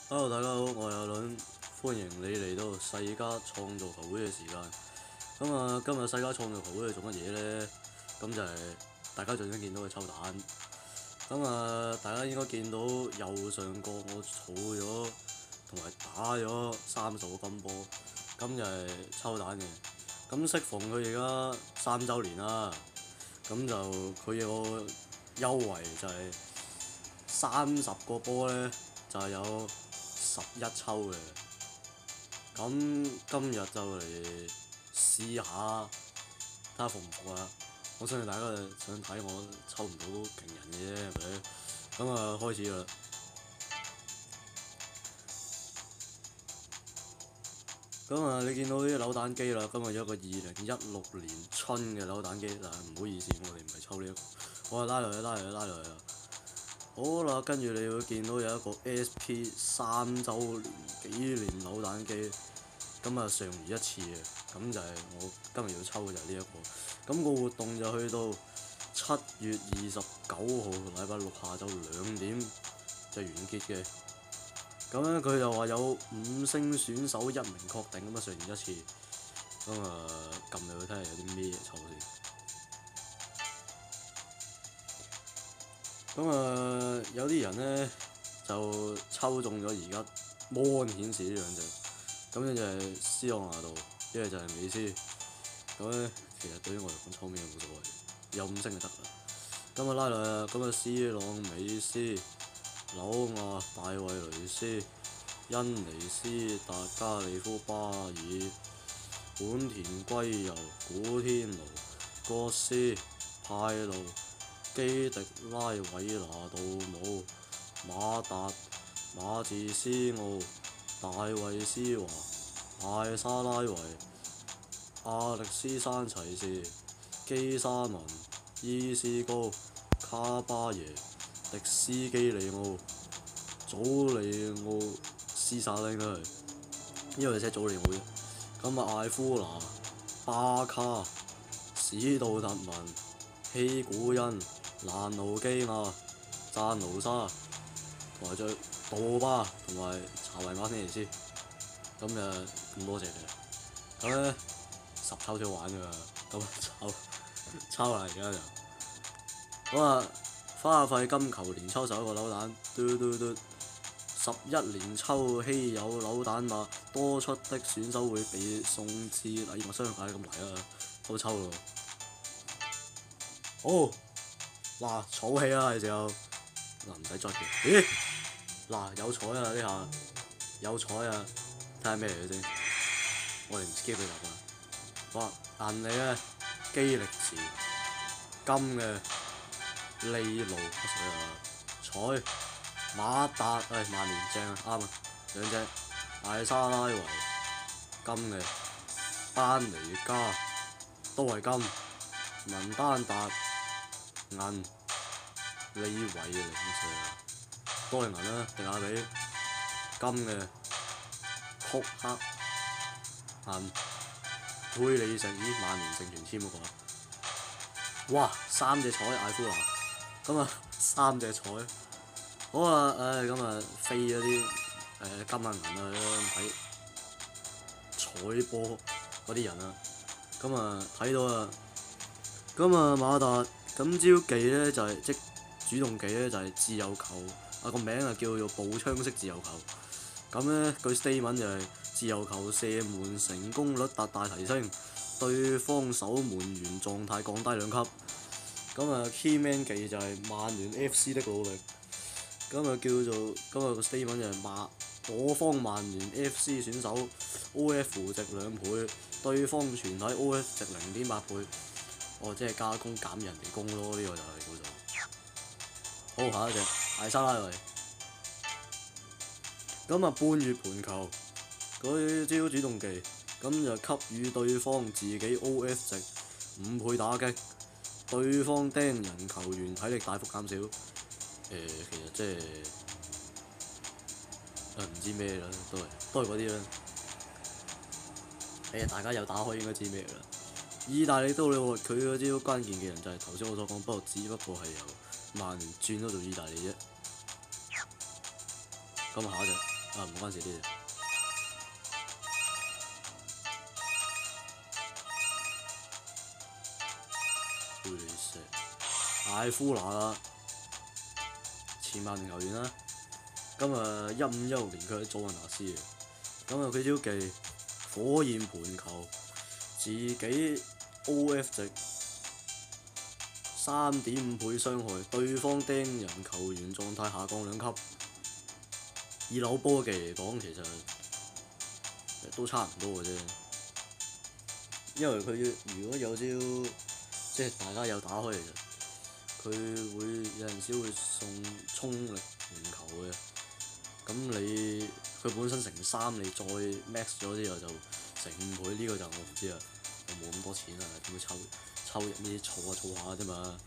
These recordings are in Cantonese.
Hello，大家好，我係阿倫，歡迎你嚟到世嘉創造球會嘅時間。今日世嘉創造球會係做乜嘢呢？咁就係大家最想見到嘅抽蛋。大家應該見到右上角我儲咗同埋打咗30個金波，咁就係抽蛋嘅。咁適逢佢而家3週年啦，咁就佢有個優惠就係30個波呢，就係有11抽嘅。咁今日就嚟試下，睇下服唔服啊！我相信大家係想睇我抽唔到勁人嘅啫，係咪？開始啦！你見到啲扭蛋機啦，今日有一個2016年春嘅扭蛋機，但係唔好意思，我哋唔係抽呢一個。我拉落去啦！好啦，跟住你會見到有一個 SP 3週年紀念扭蛋機，上如一次嘅，咁就係我今日要抽嘅就係呢一個。個活動就去到7月29號禮拜六下晝2點就完結嘅。佢就話有5星選手1名確定，上如一次。撳入去睇下有啲咩抽先。有啲人呢就抽中咗而家 mon 顯示呢兩隻，咁呢就係 C 朗拿度，一個就係美斯。其實對於我嚟講抽咩冇所謂，有5星就得啦。拉落去C 朗、美斯、紐亞、大衛雷斯、恩尼斯、達加利夫、巴爾、本田圭佑、古天奴、戈斯、派路、基迪拉韋拿杜姆、馬達、馬治斯奧、大衛斯華、艾沙拉維、亞歷斯山齊士、基沙文、伊斯高、卡巴耶、迪斯基利奧、祖利奧斯薩啦，應該係，因為寫祖利奧啫。艾夫拿、巴卡、史杜特文、希古恩、蘭奴基亞、贊奴沙，同埋杜巴同埋查維馬天尼斯，咁多隻嘅。10抽先玩㗎，抽啦而家就。花費金球連抽11個扭蛋，11連抽稀有扭蛋碼，多出的選手會被送至禮物箱。咁嚟啦，都抽咯。好，儲氣啦，係時候。唔使捽嘅。咦？有彩啊！呢下有彩啊！睇下咩嚟嘅先。我哋唔 skip 佢入啊。銀嚟嘅基力士，金嘅利路彩馬達，曼聯正啊，啱啊，兩隻艾沙拉維，金嘅班尼加都係金，文丹達銀，利維嚟都係銀啦，迪亞比金嘅曲克銀，佩里城，曼聯成全簽嗰個。哇！3隻彩艾夫拿，3隻彩。好啊，飛咗啲金銀睇彩波嗰啲人啊，睇到啊，馬達今朝技呢就係、即主動技呢就係自由球，個名叫做步槍式自由球。據 statement 就係自由球射門成功率大提升，對方守門員狀態降低2級。Keyman 技就係曼聯 FC 的努力。叫做個 statement 就係我方曼聯 FC 選手 OF 值2倍，對方全體 OF 值0.8倍。即係加工減人哋工咯，呢個就係叫做。好，下一隻艾沙拉維。半月盤球嗰招主動技，就給予對方自己 OF 值5倍打擊，對方釘人球員體力大幅減少。其實即係唔知咩啦，都係嗰啲啦。大家有打開應該知咩啦。意大利都你話佢嗰招關鍵技能就係頭先我所講，只不過係由曼聯轉咗做意大利啫。下一隻唔關事啲嘢。艾夫拿啦，前曼聯球員啦，咁啊15-16年佢喺祖雲達斯嘅，咁啊佢招技火焰盤球，自己 O.F 值3.5倍傷害，對方盯人球員狀態下降2級。以扭波技嚟講，其實都差唔多嘅啫，因為佢如果有招即係大家有打開嚟嘅。佢會有陣時會送衝力盤球嘅，咁你佢本身乘3，你再 max 咗之後就乘5倍，呢個就我唔知啊，我冇咁多錢啊，點會抽入呢啲儲下啫嘛。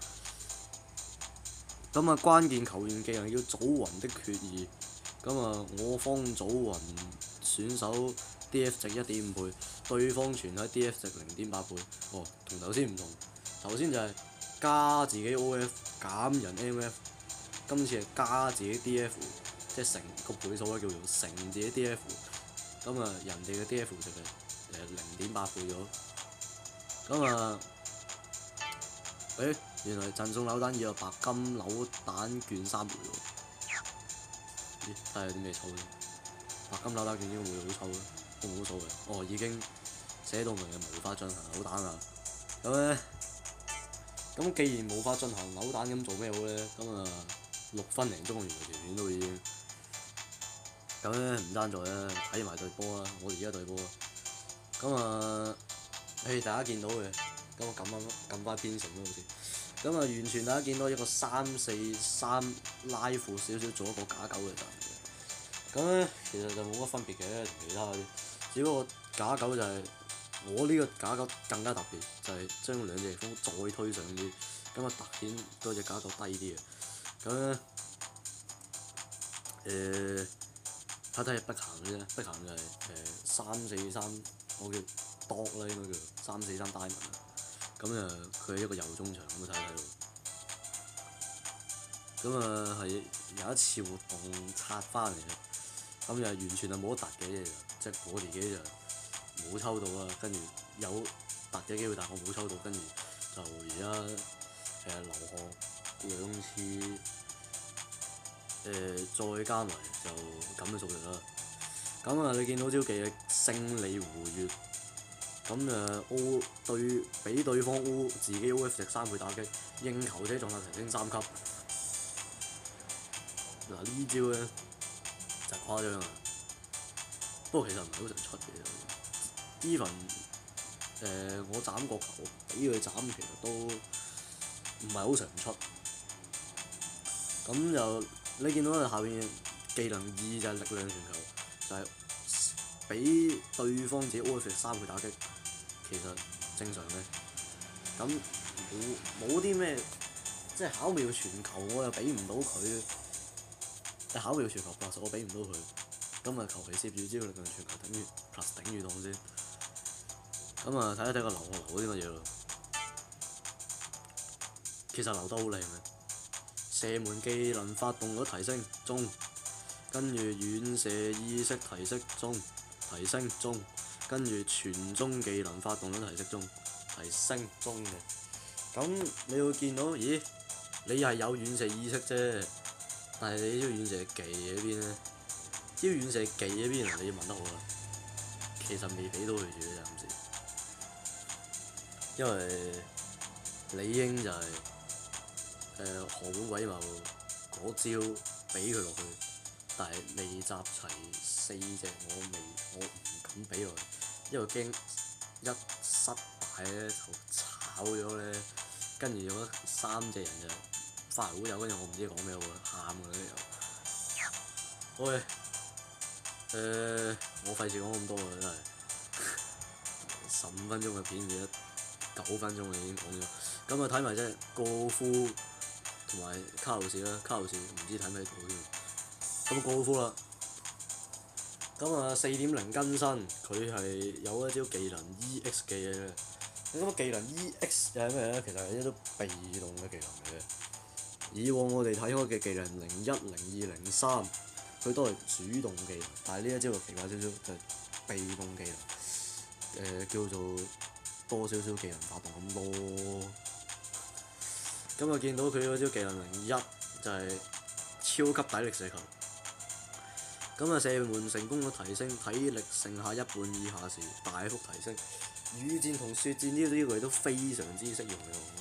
咁啊關鍵球員技能叫祖雲的決意，咁啊我方祖雲選手 D.F 值1.5倍，對方全體 D.F 值0.8倍，同頭先唔同，頭先就係加自己 O.F 減人 M.F， 今次係加自己 D.F， 即係乘個倍數咧叫做乘自己 D.F， 咁啊人哋嘅 D.F 值係0.8倍咗，咁啊原來贈送扭蛋要有白金扭蛋券3枚喎，睇下有啲咩抽先，白金扭蛋券應該會好抽都冇所謂，已經寫到明嘅無法進行扭蛋啦，咁既然無法進行扭蛋，咁做咩好咧？咁啊6分零鐘完條片都已經，咁咧唔爭在咧睇埋隊波啦，我哋而家隊波，咁啊大家見到嘅，咁我撳翻編程都好似，咁啊完全大家見到一個3-4-3拉闊少少做一個假九嘅陣嘅，咁咧其實就冇乜分別嘅同其他嗰啲，只不過假九就係。我呢個假九更加特別，就係將兩隻翼鋒再推上啲，咁啊突顯嗰隻假九低啲嘅。咁咧睇睇碧咸嘅啫，碧咸就係3-4-3，我叫 Dog 啦，應該叫3-4-3 Diamond。咁啊佢係一個右中場咁睇到。咁啊係有一次活動刷翻嚟嘅，咁就完全係冇得突嘅，即係我自己就。冇抽到啊，跟住有突嘅機會，但我冇抽到，跟住就而家留學2次，再加埋就咁嘅數值啦。咁啊，你見到招技嘅勝利胡越，咁啊俾對方 O 自己 O.F 值3倍打擊，應球者狀態提升3級。嗱呢招咧就誇張啊！不過其實唔係好常出嘅。even 我斬個球俾佢斬，其實都唔係好常出。咁就你見到佢下邊技能2就係力量傳球，就係俾對方自己 O.F 3倍打擊，其實正常嘅。咁冇啲咩，即係巧妙傳球我又俾唔到佢，巧妙傳球 plus 我俾唔到佢，咁啊求其攝住招力量傳球等於 plus 頂住檔先。咁啊睇一睇個流啲乜嘢咯，其實流得好靚嘅，射門技能發動率提升中，跟住遠射意識提升中，跟住傳中技能發動率提升中嘅。咁你會見到，咦？你係有遠射意識啫，但係你呢招遠射技喺邊咧？招遠射技喺邊啊？你要問得好啦，其實未俾到佢住嘅暫時。因為理應就係河本鬼茂嗰招俾佢落去，但係未集齊4隻，我唔敢俾落去，因為驚一失敗咧就炒咗咧，跟住有3隻人就發好友，跟住我唔知講咩喎，喊㗎咧又。喂，我費事講咁多啦，真係15分鐘嘅片而家9分鐘已經講咗，咁啊睇埋啫，高夫同埋卡路士啦，卡路士唔知睇唔睇到添。咁高夫啦，咁啊4.0更新，佢係有一招技能 EX 技嘅。咁技能 EX 又係咩咧？其實係一種被動嘅技能嚟嘅。以往我哋睇開嘅技能01、02、03 佢都係主動技能，但係呢一招就奇怪少少，就係被動技能，叫做多少少技能發動咁咯。咁啊見到佢嗰招技能01就係超級體力射球。咁啊射門成功率提升，體力剩下一半以下時大幅提升。雨戰同雪戰呢啲佢都非常之適用嘅，我覺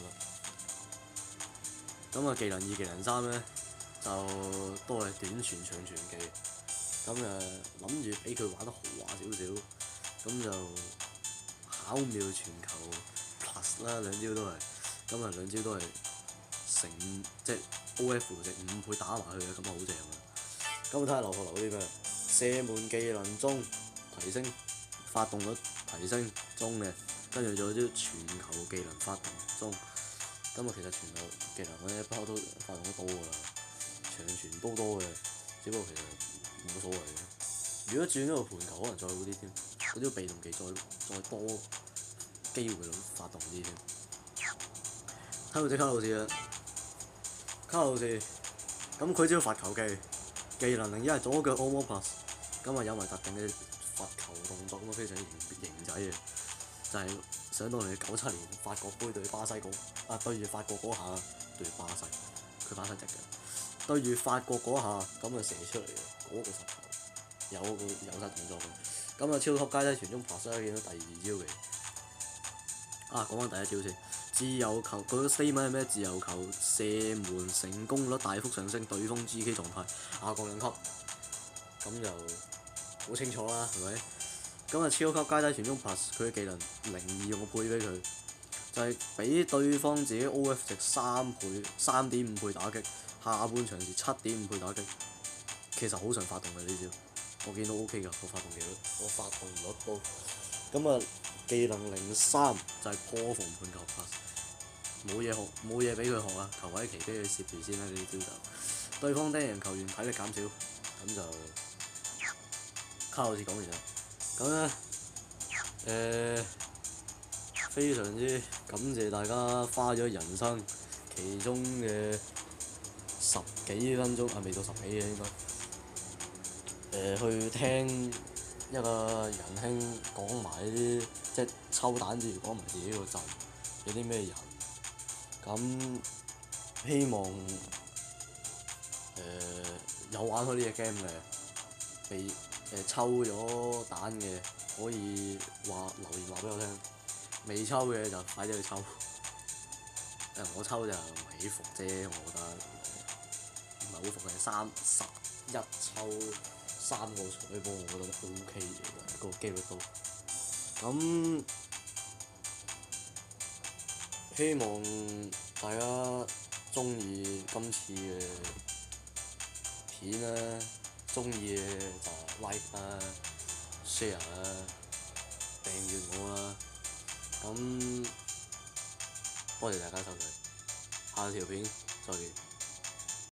得。咁啊技能2、技能3咧就都係短傳長傳技。咁諗住俾佢玩得豪華少少，咁就巧妙傳球 plus 啦，兩招都係。咁啊兩招都係成即係 O.F 值5倍打埋去嘅，咁啊好正啊！咁睇下劉學留啲咩？射門技能中提升，發動率提升中嘅，跟住仲有啲傳球技能發動中。咁啊其實傳球技能咧不嬲都發動得多㗎啦，長傳都多嘅，只不過其實冇所謂嘅。如果轉咗個盤球，可能再好啲添，嗰啲被動技再多機會發動啲添。睇到隻卡路士啦，卡路士咁佢只要罰球技能01係左腳 Omo Plus， 咁啊有埋特定嘅罰球動作，咁啊非常之型仔嘅，就係、想當年97年法國杯對巴西對住法國嗰下對巴西，佢巴西籍嘅，對住法國嗰下咁啊射出嚟嘅嗰個罰球，有晒動作嘅。咁啊超級階梯傳中 Plus 啦，見到第2招嘅。講翻第一招先，自由球佢個 statement 係咩？自由球射門成功率大幅上升，對方 GK 狀態下降2級，咁就好清楚啦，係咪？咁啊超級階梯傳中 Plus 佢嘅技能02我配俾佢，就係、俾對方自己 O.F 值3.5倍打擊，下半場時7.5倍打擊，其實好常發動嘅呢招，我見到 O.K 㗎個發動技率，個發動率高，咁啊。技能03就係破防判球 Plus， 冇嘢俾佢學啊！球位期俾佢攝住先啦，呢啲招就。對方盯人球員體力減少，咁就卡路士講完啦。咁咧非常之感謝大家花咗人生其中嘅10幾分鐘未到10幾嘅應該，去聽一個仁兄講埋呢啲，即係抽蛋之餘講埋自己個陣有啲咩人，咁希望有玩開呢隻 game 嘅，被抽咗蛋嘅可以留言話俾我聽，未抽嘅就快啲去抽。我抽就唔係幾服啫，我覺得唔係好服嘅31抽。3個彩波我覺得 O.K 嘅，個機率都咁，希望大家中意今次嘅片啦，中意嘅就 like 啦、share 啦、訂閱我啦，咁多謝大家收睇，下條片再見。